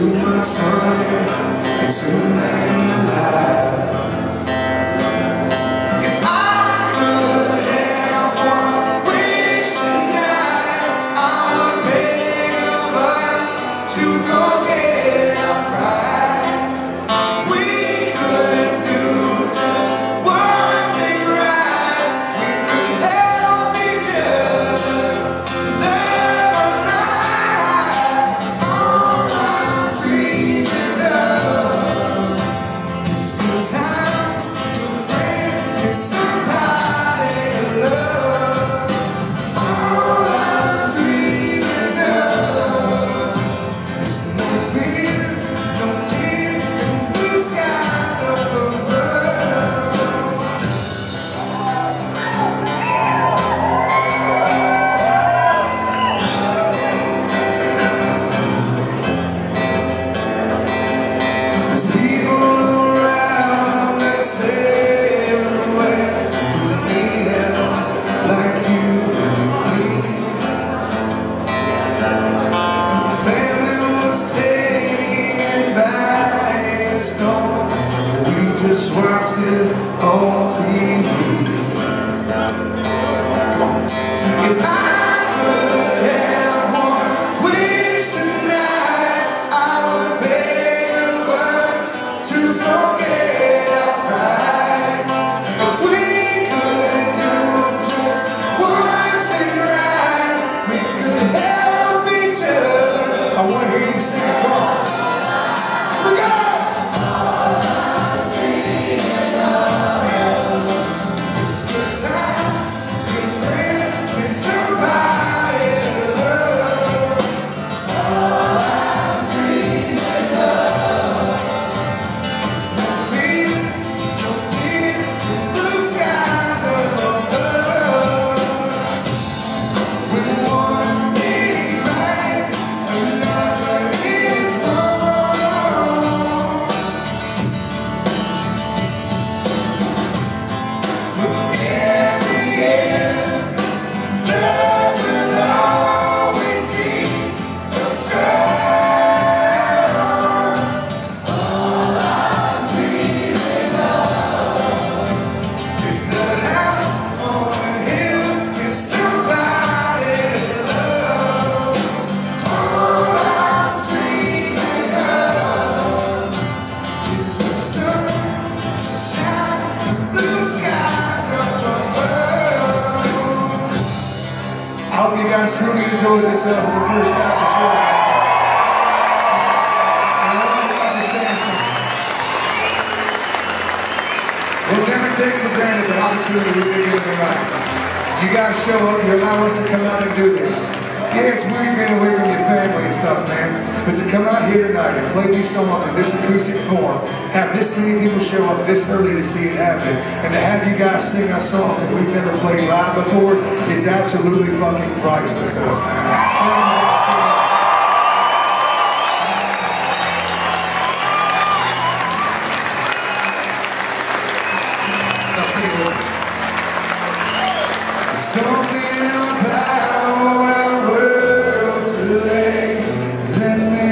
too much money and too many lies. If I could have one wish tonight, I would beg of us to forget our pride. We could do just one thing right. We could help each other to live a life. All I'm dreaming of is good times with friends and somebody to love. All I'm dreaming of is no fears, no tears, and blue skies up above. There's people around us everywhere who need help like you and me. Family was taken by a storm, we just watched it on TV. If I could have one wish tonight, I would beg of us to forget our pride. If we could do just one thing right, we could help each other. I want to hear you sing it, come on. We go! It's good times, good friends, and somebody to love. All I'm dreaming of is no fears, no tears, and blue skies up above. When one is right, another is wrong. But in the end, love will always be a struggle. All I'm dreaming of is the house on a hill with somebody to love. All I'm dreaming of is the sun, shine, and blue skies up above. I hope you guys truly enjoyed yourselves in the first half of the show. And I want you to understand something. We'll never take for granted the opportunity we've been given in life. You guys show up, you allow us to come out and do this. Yeah, it's weird being away from your family and stuff, man. But to come out here tonight and play these songs in this acoustic form, have this many people show up this early to see it happen, and to have you guys sing our songs that we've never played live before is absolutely fucking priceless to us, man. Thank you guys so much. Now sing it with me. Something about our world today that